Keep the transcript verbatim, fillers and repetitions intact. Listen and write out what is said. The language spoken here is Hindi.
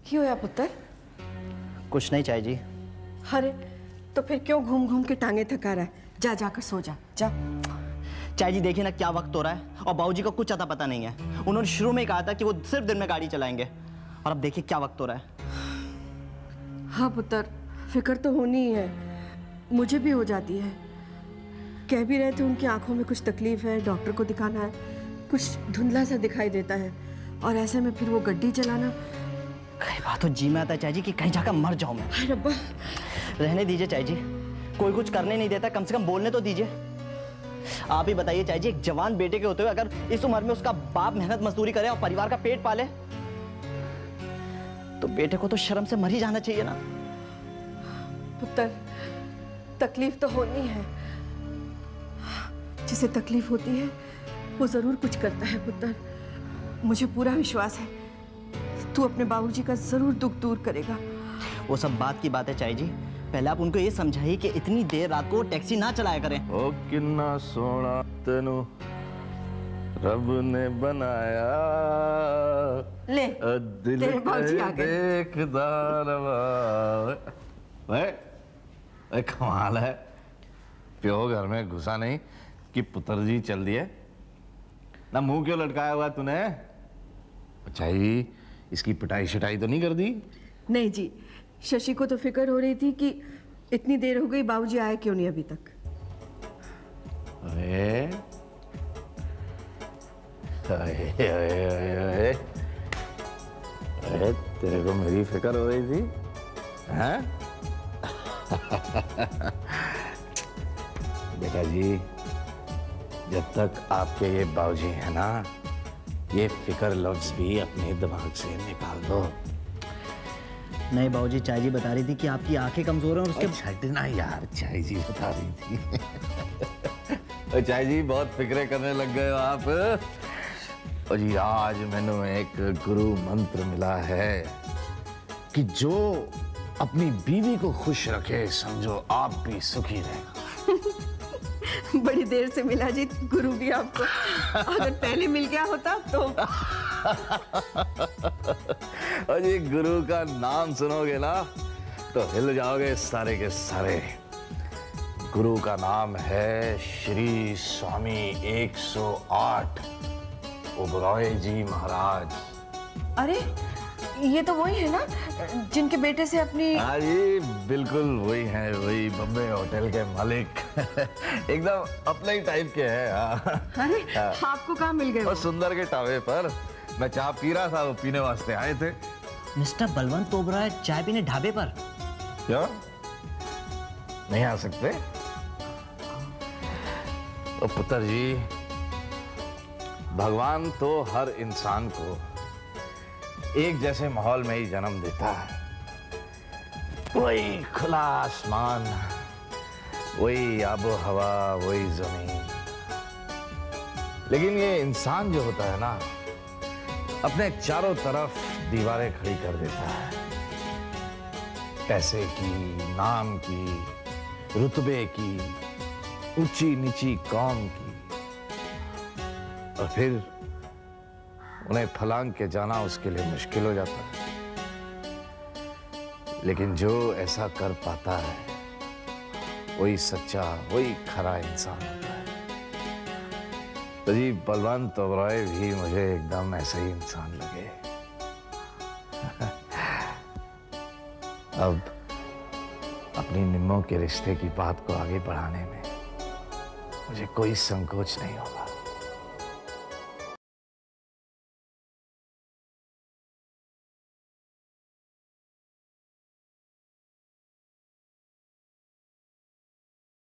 क्यों होया पुत्र? कुछ नहीं चाय जी। अरे तो फिर क्यों घूम घूम के टांगे थका रहा है? जा जाकर सो जा जा। चाय जी देखिए ना क्या वक्त हो रहा है और बाबूजी को कुछ अता पता नहीं है। उन्होंने शुरू में ही कहा था कि वो सिर्फ दिन में गाड़ी चलाएंगे और अब देखिए क्या वक्त हो रहा है। हाँ पुत्र, फिक्र तो होनी ही है, मुझे भी हो जाती है। कह भी रहे थे उनकी आंखों में कुछ तकलीफ है, डॉक्टर को दिखाना है, कुछ धुंधला सा दिखाई देता है और ऐसे में फिर वो गड्डी चलाना। कई बात तो जी में आता है चाय जी कि कहीं जाकर मर जाऊं मैं। हाय रब्बा। रहने दीजिए चाय जी, कोई कुछ करने नहीं देता, कम से कम बोलने तो दीजिए। आप ही बताइए चाय जी, एक जवान बेटे के होते हुए अगर इस उम्र में उसका बाप मेहनत मजदूरी करे और परिवार का पेट पाले तो बेटे को तो शर्म से मर ही जाना चाहिए ना। पुत्र, तकलीफ तो होनी है, जिसे तकलीफ होती है वो जरूर कुछ करता है पुत्र। मुझे पूरा विश्वास है तू अपने बाबूजी का जरूर दुख दूर करेगा। वो सब बात की बात है चाय जी, पहले आप उनको ये समझाइए कि इतनी देर रात को टैक्सी ना चलाया करें। ओ किन्ना सोना तेनू रब ने बनाया, ले दिल तेरे बाबूजी आ गए। देखदा रवा। वे, वे कमाल है, प्यो घर में घुसा नहीं कि पुत्र जी चल दिए ना। मुंह क्यों लटकाया हुआ तूने? अच्छा ही इसकी पिटाई शिटाई तो नहीं कर दी? नहीं जी, शशि को तो फिक्र हो रही थी कि इतनी देर हो गई बाबूजी आए क्यों नहीं अभी तक। अरे अरे अरे अरे तेरे को मेरी फिक्र हो रही थी हैं? बेटा जी, जब तक आपके ये बाबूजी है ना, ये फिक्र लफ्ज भी अपने दिमाग से निकाल दो। नहीं बाबूजी, चाय जी बता रही थी कि आपकी आंखें कमजोर हैं और उसके छटना यार, चाय जी बता रही थी। चाय जी बहुत फिक्रे करने लग गए हो आप। और जी आज मैंने एक गुरु मंत्र मिला है कि जो अपनी बीवी को खुश रखे, समझो आप भी सुखी रहेगा। बड़ी देर से मिला जी गुरु भी आपको, अगर पहले मिल गया होता तो। और ये गुरु का नाम सुनोगे ना तो हिल जाओगे सारे के सारे। गुरु का नाम है श्री स्वामी एक सौ आठ ओबरॉय जी महाराज। अरे ये तो वही है ना जिनके बेटे से अपनी। हाँ जी बिल्कुल वही है, वही बम्बे होटल के मालिक। एकदम अपने ही टाइप के हैं। अरे आपको कहाँ मिल गए? और सुंदर के टावे पर मैं चाय पी रहा था, वो पीने वास्ते आए थे। मिस्टर बलवंत ओबरॉय चाय पीने ढाबे पर? क्या नहीं आ सकते? ओ पुत्र जी, भगवान तो हर इंसान को एक जैसे माहौल में ही जन्म देता है। वही खुला आसमान, वही आबो हवा, वही जमीन। लेकिन ये इंसान जो होता है ना, अपने चारों तरफ दीवारें खड़ी कर देता है। पैसे की, नाम की, रुतबे की, ऊंची नीची कौम की, और फिर उन्हें फलांग के जाना उसके लिए मुश्किल हो जाता है। लेकिन जो ऐसा कर पाता है वही सच्चा, वही खरा इंसान होता है। तो जी बलवंत ओबरॉय भी मुझे एकदम ऐसा ही इंसान लगे। अब अपनी निम्मों के रिश्ते की बात को आगे बढ़ाने में मुझे कोई संकोच नहीं होगा।